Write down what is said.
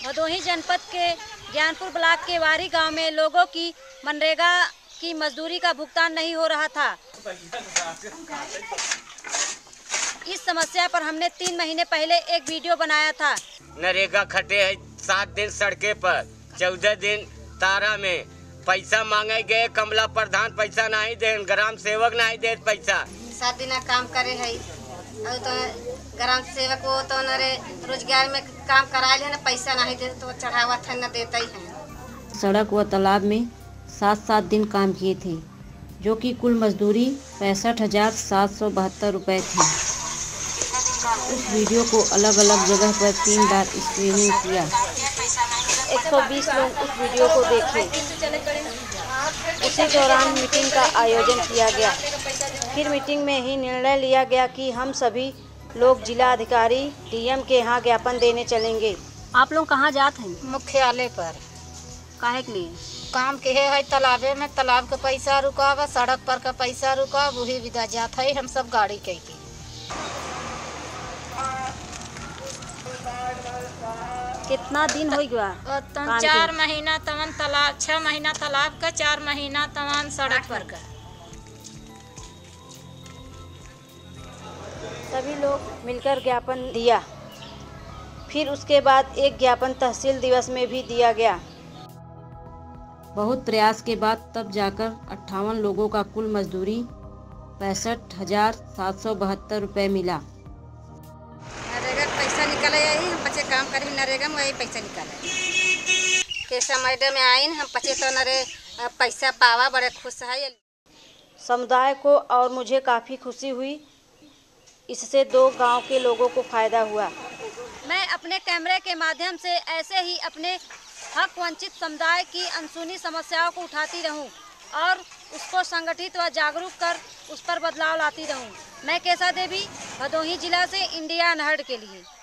भदोही जनपद के ज्ञानपुर ब्लॉक के वारी गांव में लोगों की मनरेगा की मजदूरी का भुगतान नहीं हो रहा था। इस समस्या पर हमने 3 महीने पहले एक वीडियो बनाया था। नरेगा खटे है 7 दिन सड़के पर, 14 दिन तारा में पैसा मांगे गए। कमला प्रधान पैसा नहीं दे, ग्राम सेवक नहीं दे पैसा। 7 दिन काम करे है और तो ग्राम सेवक वो तो नरे रोजगार में काम कराए है ना, पैसा नहीं दे तो चढ़ावा था न देता ही है। सड़क व तालाब में 7 दिन काम किए थे, जो कि कुल मजदूरी 65,772 रुपये थी। उस वीडियो को अलग अलग जगह पर 3 बार स्क्रीनिंग किया। 120 लोग उस वीडियो को देखे। उसी दौरान मीटिंग का आयोजन किया गया। फिर मीटिंग में ही निर्णय लिया गया कि हम सभी लोग जिला अधिकारी डीएम के यहाँ ज्ञापन देने चलेंगे। आप लोग कहाँ जाते हैं? मुख्यालय पर। काहे के लिए? काम के है तालाबे में, तालाब का पैसा रुका हुआ, सड़क पर का पैसा रुका, वही विदा जाता है। हम सब गाड़ी कह के। कितना दिन हो गया? 4 महीना तमन तालाब, 6 महीना तालाब का, 4 महीना तमन सड़क पर का। सभी लोग मिलकर ज्ञापन दिया। फिर उसके बाद एक ज्ञापन तहसील दिवस में भी दिया गया। बहुत प्रयास के बाद तब जाकर 58 लोगों का कुल मजदूरी 65,772 रुपये मिला। नरेगा का पैसा निकाले आई, हम बच्चे काम करें नरेगा में, वही पैसा निकाले। केशा मैडम आई, हम बच्चे तो नरे पैसा पावा, बड़े खुश है। समुदाय को और मुझे काफ़ी खुशी हुई। इससे 2 गांव के लोगों को फ़ायदा हुआ। मैं अपने कैमरे के माध्यम से ऐसे ही अपने हक वंचित समुदाय की अनसुनी समस्याओं को उठाती रहूं और उसको संगठित व जागरूक कर उस पर बदलाव लाती रहूं। मैं केशा देवी, भदोही जिला से इंडिया अनहर्ड के लिए।